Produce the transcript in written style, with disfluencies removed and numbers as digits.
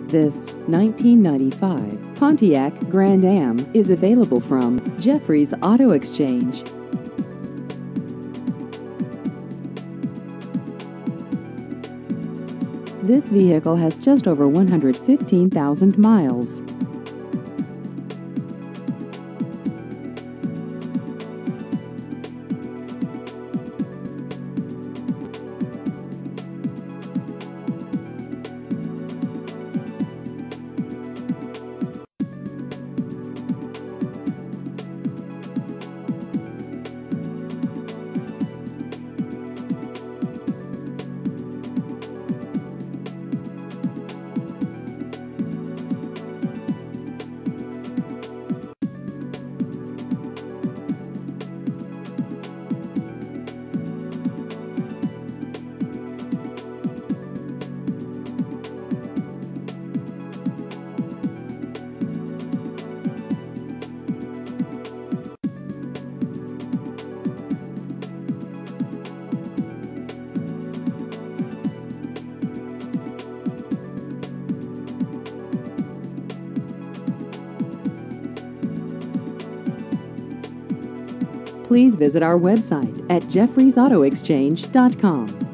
This 1995 Pontiac Grand Am is available from Jeffrey's Auto Exchange. This vehicle has just over 115,000 miles. Please visit our website at jeffreysautoexchange.com.